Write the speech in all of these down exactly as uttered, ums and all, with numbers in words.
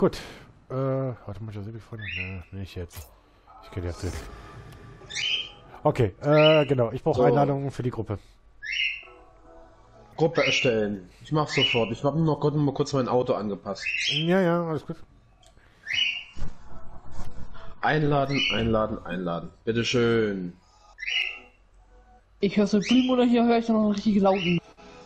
Gut. Äh, warte mal, ich von. Nee, nicht jetzt. Ich gehe jetzt jetzt. Okay, äh, genau. Ich brauche So. Einladungen für die Gruppe. Gruppe erstellen. Ich mach sofort. Ich habe nur noch mal kurz mein Auto angepasst. Ja, ja, alles gut. Einladen, einladen, einladen. Bitteschön. Ich höre so Primo oder hier höre ich dann noch richtig lauten.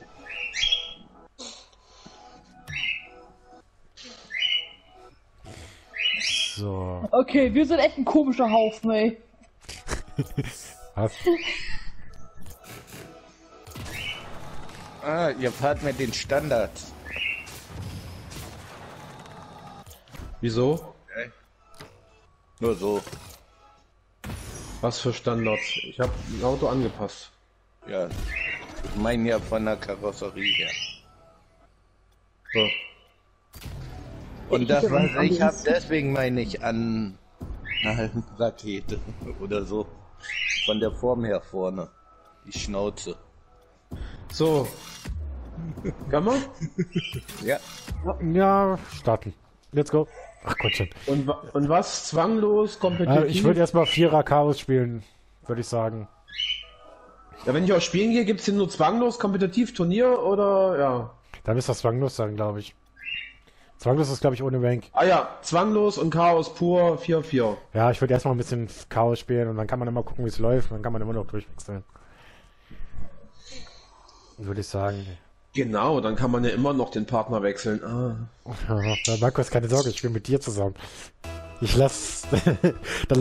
So. Okay, wir sind echt ein komischer Haufen, ey. Was? Ah, ihr fahrt mit den Standards. Wieso? Okay. Nur so. Was für Standards? Ich habe ein Auto angepasst. Ja. Ich meine ja von der Karosserie her. So. Und das, was ich habe, deswegen meine ich an eine Rakete oder so. Von der Form her vorne. Die Schnauze. So. Kann man? Ja. Ja, starten. Let's go. Ach Gottchen. Und, wa- und was? Zwanglos, kompetitiv? Äh, ich würde erstmal Vierer Chaos spielen, würde ich sagen. Ja, wenn ich auch spielen gehe, gibt es hier nur zwanglos, kompetitiv, Turnier oder ja? Da müsste das zwanglos sein, glaube ich. Zwanglos ist, glaube ich, ohne Rank. Ah ja, zwanglos und Chaos pur vier vier. Ja, ich würde erstmal ein bisschen Chaos spielen und dann kann man immer gucken, wie es läuft. Und dann kann man immer noch durchwechseln. Würde ich sagen. Genau, dann kann man ja immer noch den Partner wechseln. Ah. Ja, Markus, keine Sorge, ich spiele mit dir zusammen. Ich lass. dann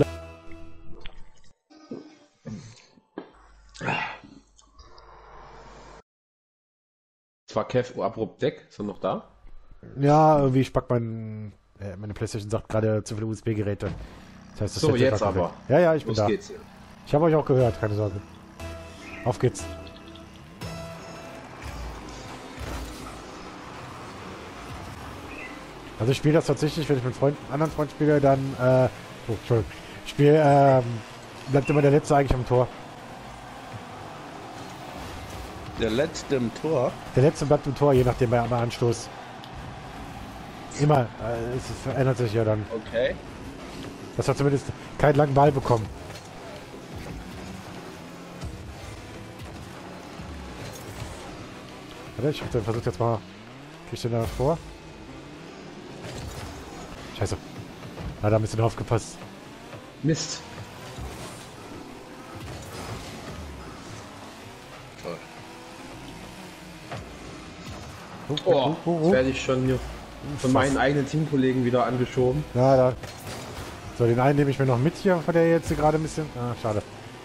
Das war Kev abrupt Deck. Ist er noch da? ja, irgendwie spackt mein. Äh, meine PlayStation sagt gerade zu viele U S B-Geräte. Das heißt, das So, Headset jetzt war komplett. aber. Ja, ja, ich bin Los da. geht's hier. Ich habe euch auch gehört, keine Sorge. Auf geht's. Also ich spiele das tatsächlich, wenn ich mit Freunden, anderen Freunden spiele, dann, äh, oh, Entschuldigung, ich spiele, ähm, bleibt immer der Letzte eigentlich am Tor. Der letzte im Tor. Der Letzte bleibt im Tor, je nachdem bei einem Anstoß. Immer, äh, es verändert sich ja dann. Okay. Das hat zumindest keinen langen Ball bekommen. Warte, ich versuche jetzt mal, krieg ich den da vor? Scheiße. Ah, da ein bisschen aufgepasst. Mist. Toll. Oh, Oh, oh, oh, jetzt oh. werde ich schon hier von meinen eigenen Teamkollegen wieder angeschoben. Ja, da. So, den einen nehme ich mir noch mit hier, von der jetzt hier gerade ein bisschen. Ah, schade.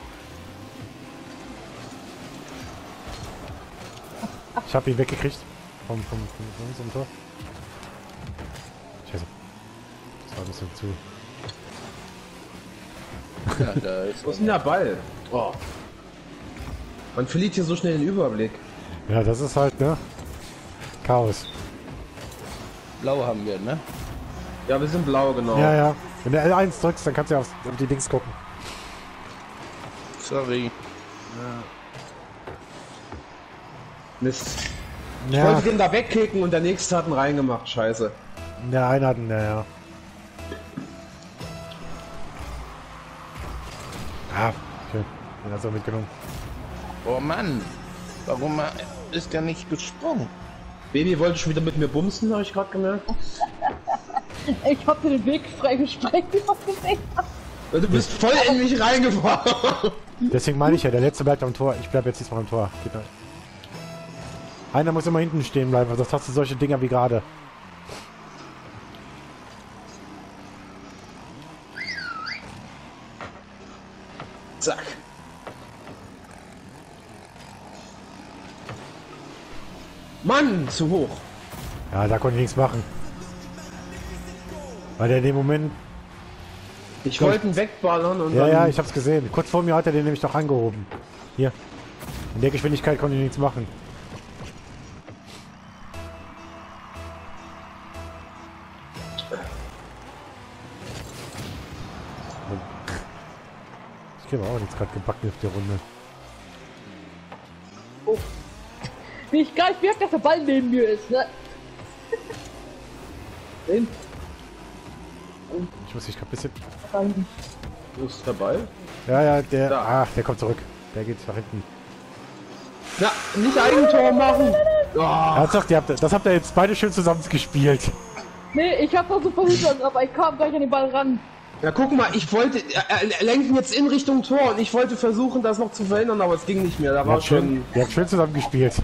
Ich habe ihn weggekriegt. Vom, vom, vom, von unserem Tor. Scheiße. Das war ein bisschen zu. Ja, da ist Wo ist denn der Ball? Oh. Man verliert hier so schnell den Überblick. Ja, das ist halt, ne? Chaos. Blau haben wir, ne? Ja, wir sind blau, genau. Ja, ja. Wenn du L eins drückst, dann kannst du ja auf, auf die Dings gucken. Sorry. Mist. Ich Ja, wollte den da wegkicken und der nächste hat ihn reingemacht. Scheiße. der eine hat einen, ja, ja. Ah, schön. Den hast du mitgenommen. Oh Mann. Warum ist der nicht gesprungen? Baby wollte schon wieder mit mir bumsen, habe ich gerade gemerkt. Ich hab dir den Weg freigesprengt, wie man gesehen hat. Du bist voll in mich reingefahren. Deswegen meine ich ja, der letzte bleibt am Tor. Ich bleib jetzt diesmal am Tor. Geht nicht. Einer muss immer hinten stehen bleiben, sonst hast du solche Dinger wie gerade. Zack. Mann, zu hoch. Ja, da konnte ich nichts machen. Weil der in dem Moment... Ich wollte ihn wegballern und Ja, dann... ja, ich hab's gesehen. Kurz vor mir hat er den nämlich doch angehoben. Hier. In der Geschwindigkeit konnte ich nichts machen. Ich habe auch nichts gerade gebacken auf der Runde. Oh. Wie ich gar nicht merke, dass der Ball neben mir ist, ne? Den. Ich muss dich gerade ein bisschen... Rein. Wo ist der Ball? Ja, ja, der... Da. Ach, der kommt zurück. Der geht nach hinten. Na, nicht Eigentor machen! Oh. Ernsthaft, ihr habt, das habt ihr jetzt beide schön zusammen gespielt. Nee, ich hab auch so versucht, aber ich kam gleich an den Ball ran. Ja, guck mal, ich wollte äh, äh, lenken jetzt in Richtung Tor und ich wollte versuchen, das noch zu verhindern, aber es ging nicht mehr. Da Ihr war habt schön, schon. ihr habt schön zusammen gespielt.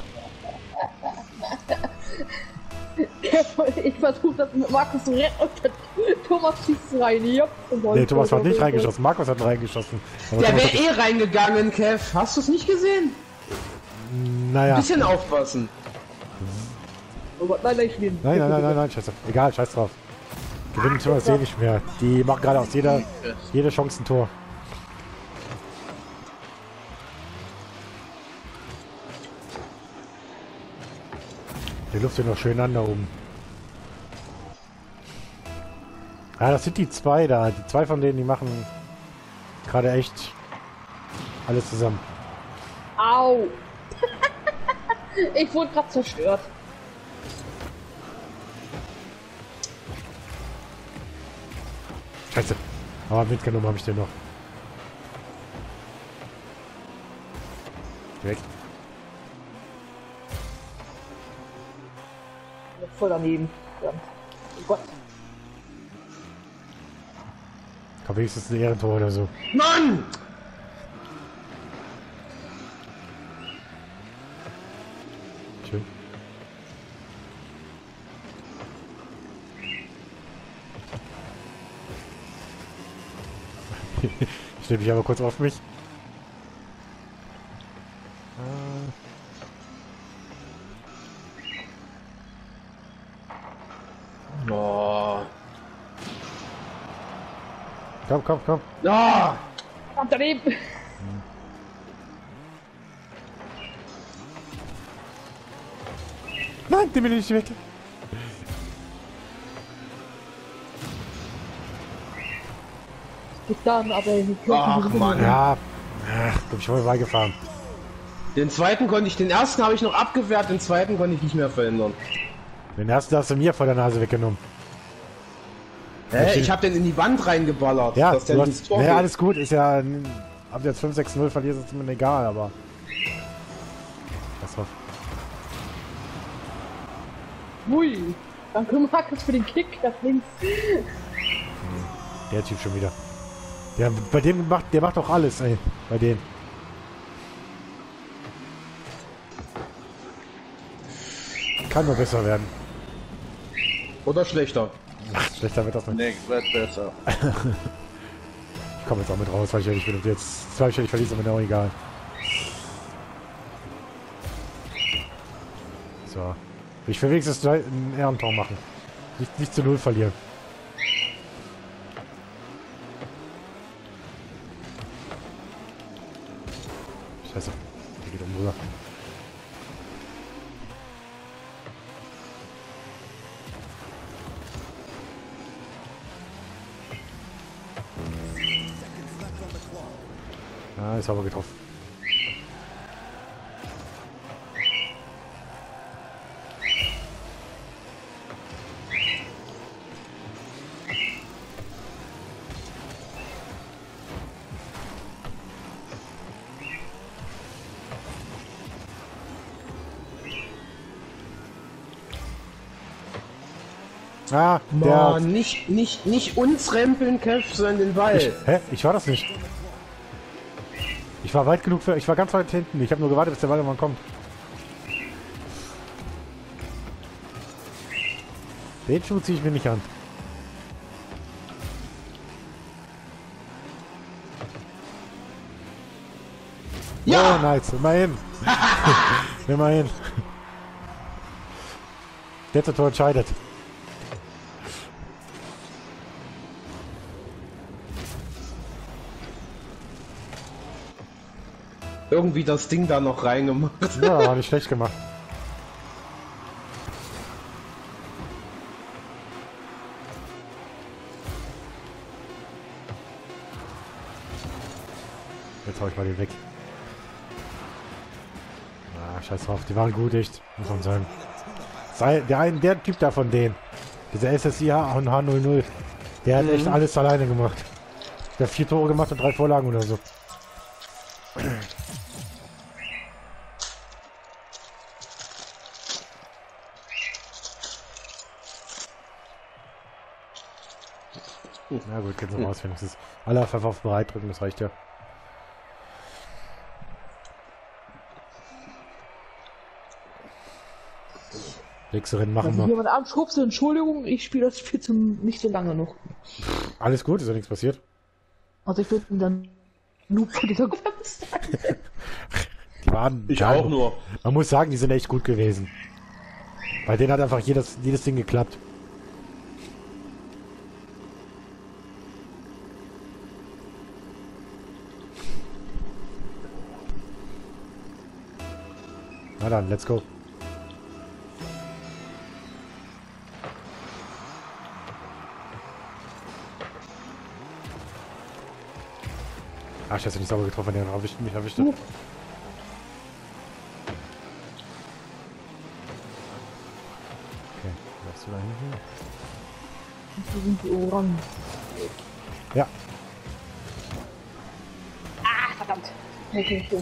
Ich versuche das mit Markus zu retten und dann Thomas schießt rein. Jupp, Nee, Thomas hat nicht reingeschossen. Markus hat reingeschossen. Aber Der Thomas wäre eh reingegangen, Kev. Hast du es nicht gesehen? hat, naja. Ein bisschen aufpassen. Oh Gott, nein, nein, ich bin. Nein, nein, nein, nein, nein, scheiße. Egal, scheiß drauf. Gewinnen tun wir das eh nicht mehr. Die machen gerade aus jeder, jeder Chance ein Tor. Die Luft wird noch schön an da oben. Ah, das sind die zwei da. Die zwei von denen, die machen gerade echt alles zusammen. Au! Ich wurde gerade zerstört. Scheiße. Aber mitgenommen habe ich den noch. Weg. Voll daneben. Verdammt. Oh Gott. Komm, wenigstens ein Ehrentor oder so. Mann! Schön. Ich stelle mich aber kurz auf mich. Oh. Komm, komm, komm. Ah! Und daneben. Nein, den will ich nicht weg. Bis dann, aber die Ach, Mann. Ja, ach, bin ich voll beigefahren. Den zweiten konnte ich, den ersten habe ich noch abgewehrt, den zweiten konnte ich nicht mehr verhindern. Den ersten hast du mir vor der Nase weggenommen. Hä? Ich habe den in die Wand reingeballert. Ja, dass der du ins hast, Tor naja, geht. alles gut, ist ja, ab jetzt fünf sechs null verlierst, ist mir egal, aber... Was drauf. Hui. Danke Markus für den Kick nach links. Der Typ schon wieder. Der, bei dem macht, der macht doch alles, ey, bei denen. Kann nur besser werden. Oder schlechter. Ach, schlechter wird das nicht. Nee, wird besser. Ich komme jetzt auch mit raus, weil ich ja nicht bin. Und jetzt zweistellig verließ, aber mir auch egal. So. Ich will wenigstens ein Ehrentor machen. Nicht, nicht zu null verlieren. Scheiße. Der geht um drüber. Ah, ist aber getroffen. Ah, der... Mann, nicht, nicht, nicht uns rempeln, Kev, sondern den Ball. Ich, hä? Ich war das nicht. Ich war weit genug für... Ich war ganz weit hinten. Ich habe nur gewartet, bis der Ball irgendwann kommt. Den Schuh ziehe ich mir nicht an. Ja! Oh, nice. Immerhin. Immerhin. Letzte Tor entscheidet. Irgendwie das Ding da noch reingemacht. Ja, war nicht schlecht gemacht. Jetzt hau ich mal den weg. Ah, scheiß drauf, die waren gut, echt, muss man sagen. Sei, der, ein, der Typ da von denen. Dieser S S I und H null null. Der hat Mhm. echt alles alleine gemacht. Der hat vier Tore gemacht und drei Vorlagen oder so. Na gut, geht's noch raus, wenigstens. Alle einfach auf bereit drücken, das reicht ja. Nächste Rennen machen Also wir. jemand anschubst, Entschuldigung, ich spiele das Spiel zum nicht so lange noch. Alles gut, ist ja nichts passiert. Also ich würde dann Noob von dieser Gefängnis sein. Die waren. Ich geil. auch nur. Man muss sagen, die sind echt gut gewesen. Bei denen hat einfach jedes, jedes Ding geklappt. Na dann, let's go. Ach, scheiße, nicht sauber getroffen, der erwischt mich erwischt. Uh. Okay, läufst du da hinten? So sind die Ohren. Ja, Ah, verdammt. Okay, schön.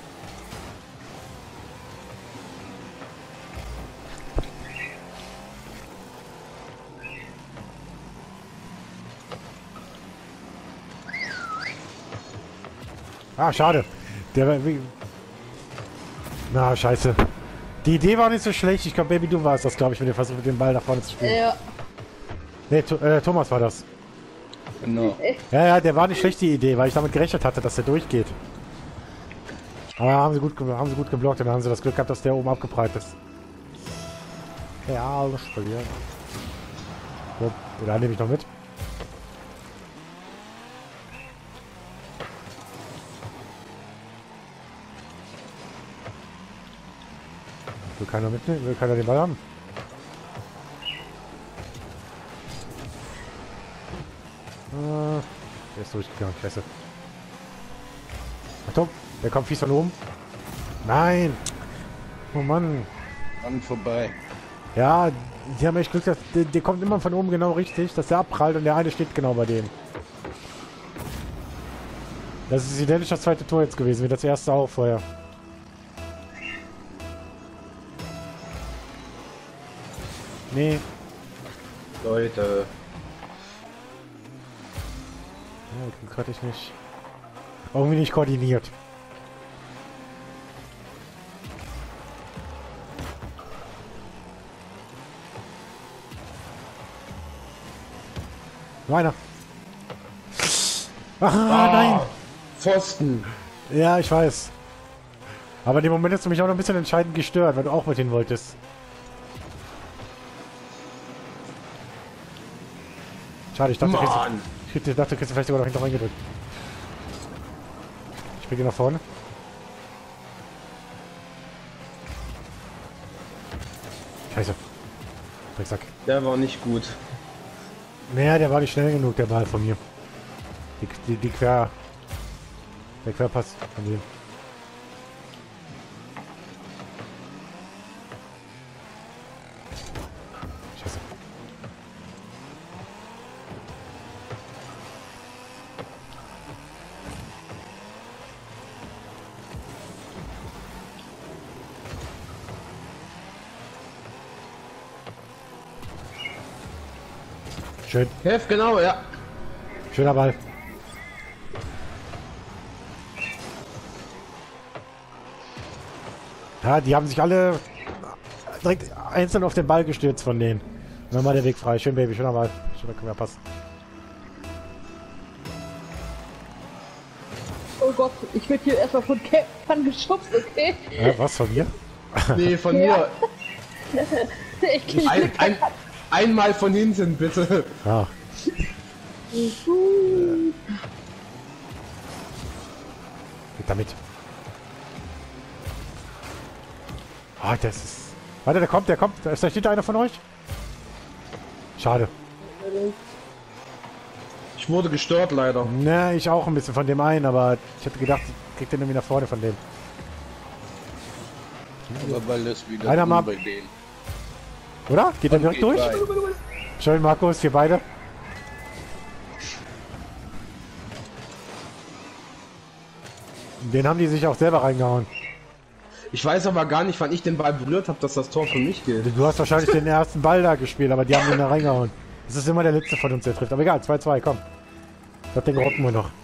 ah, schade. Der war wie... Na, scheiße. Die Idee war nicht so schlecht. Ich glaube, Baby, du warst das, glaube ich, wenn ihr versucht, den Ball nach vorne zu spielen. Ja. Nee, to äh, Thomas war das. Genau. Ja, ja, der war nicht schlecht, die Idee, weil ich damit gerechnet hatte, dass der durchgeht. Aber haben sie gut, ge- haben sie gut geblockt und dann haben sie das Glück gehabt, dass der oben abgeprallt ist. Ja, alles verlieren. So, da nehme ich noch mit. Will keiner mitnehmen? Will keiner den Ball haben? Äh, der ist durchgegangen, scheiße. Achtung, der kommt fies von oben. Nein! Oh Mann. An vorbei. Ja, die haben echt Glück, dass der, der kommt immer von oben genau richtig, dass der abprallt und der eine steht genau bei dem. Das ist identisch das zweite Tor jetzt gewesen, wie das erste auch vorher. Nee. Leute. Ja, das hatte ich nicht. Irgendwie nicht koordiniert. Meiner. Ah, nein! Pfosten. Ja, ich weiß. Aber in dem Moment hast du mich auch noch ein bisschen entscheidend gestört, weil du auch mit hin wolltest. Schade, ich dachte, du kriegst, Mann. ich dachte, du kriegst vielleicht sogar noch hinter reingedrückt. Ich bin hier nach vorne. Scheiße. Drecksack. Der war nicht gut. Naja, der war nicht schnell genug, der Ball von mir. Die, die, die Quer... Der Querpass von dem. Scheiße. Schön. Hef, genau, ja. Schöner Ball. Ja, die haben sich alle direkt einzeln auf den Ball gestürzt von denen. Und dann war der Weg frei. Schön, Baby, schöner Ball. Schöner Querpass. Oh Gott, ich werde hier erstmal von Kämpfern geschubst, okay? Ja, was von mir? Nee, von Ja. mir. Ich krieg Ein, ein, einmal von hinten, bitte. Ja. Geht damit. Ah, das ist... Warte, der kommt, der kommt. Da ist da steht da einer von euch? Schade. Ich wurde gestört, leider. Na, ich auch ein bisschen von dem einen, aber ich hätte gedacht, ich krieg den irgendwie nach vorne von dem. Aber weil das wieder Einer drin mal- bei denen. Oder? Geht der direkt Geht durch? rein. Schön, Markus, wir beide. Den haben die sich auch selber reingehauen. Ich weiß aber gar nicht, wann ich den Ball berührt habe, dass das Tor für mich gilt. Du hast wahrscheinlich den ersten Ball da gespielt, aber die haben den da reingehauen. Das ist immer der letzte von uns, der trifft. Aber egal, zwei zwei, komm. Das Ding rocken wir noch.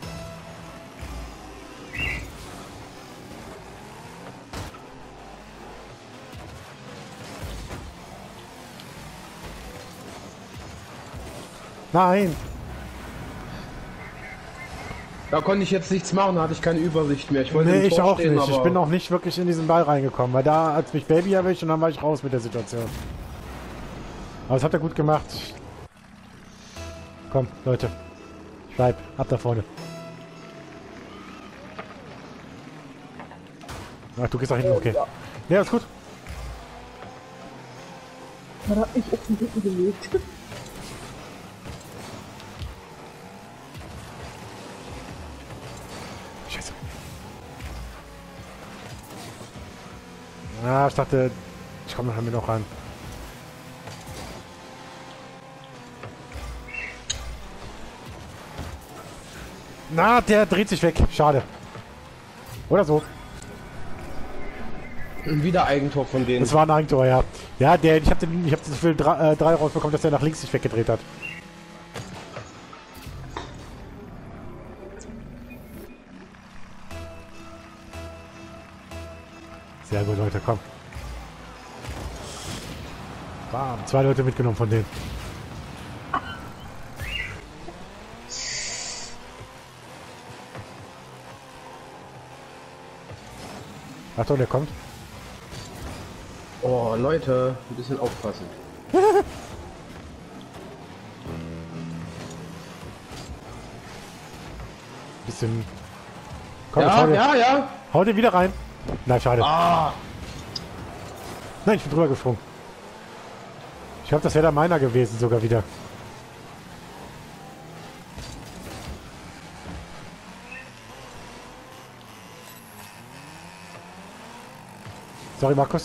Nein! Da konnte ich jetzt nichts machen, da hatte ich keine Übersicht mehr. Ich wollte Nee, im ich Tor auch stehen, nicht. Ich aber- bin auch nicht wirklich in diesen Ball reingekommen, weil da hat mich Baby erwischt und dann war ich raus mit der Situation. Aber das hat er gut gemacht. Komm, Leute. Bleib, ab da vorne. Ach, du gehst nach hinten, okay. Ja, ist gut. Man hat mich auf den Rücken gelegt. Scheiße. Ah, ich dachte, ich komme nachher noch ran. Na, der dreht sich weg. Schade. Oder so. Wieder Eigentor von denen. Das war ein Eigentor, ja. Ja, der, ich habe ich hab das Gefühl drei, äh, drei rausbekommen, dass der nach links sich weggedreht hat. Sehr gut, Leute, komm. Bam, zwei Leute mitgenommen von denen. Achtung, der kommt. Oh, Leute, ein bisschen aufpassen. Bisschen. Komm, jetzt Ja, hau dir, ja, ja. hau dir wieder rein. Nein, schade. Ah, Nein, ich bin drüber gesprungen. Ich glaube, das wäre der meiner gewesen, sogar wieder. Sorry, Markus.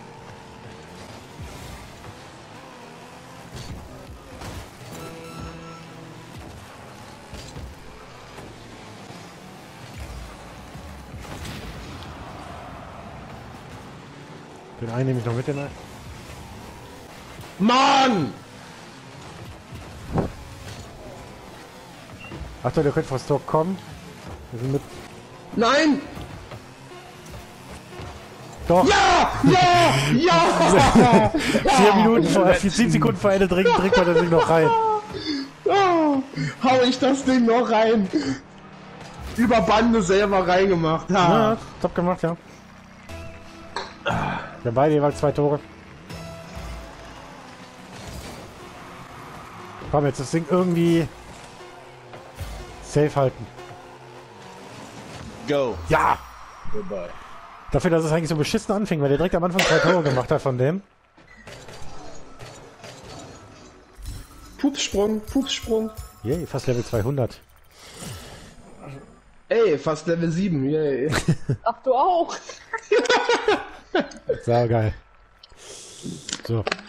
Den einen nehme ich noch mit, den einen. Mann! Achtung, der könnte vor das Tor kommen. Wir sind mit. Nein! Doch! Ja! Ja! Ja! Vier Minuten vor, äh, zehn Sekunden vor Ende dringt, dringt man das Ding noch rein. Oh, hau ich das Ding noch rein. Über Bande selber reingemacht. Ja, Ja. top gemacht, ja. Wir haben beide jeweils zwei Tore. Komm, jetzt das Ding irgendwie safe halten. Go. Ja! Goodbye. Dafür, dass es eigentlich so beschissen anfing, weil der direkt am Anfang zwei Tore gemacht hat von dem. Pupssprung, Pupssprung. Yay, fast Level zweihundert. Ey, fast Level sieben. Yay. Ach, du auch. Sau geil. So.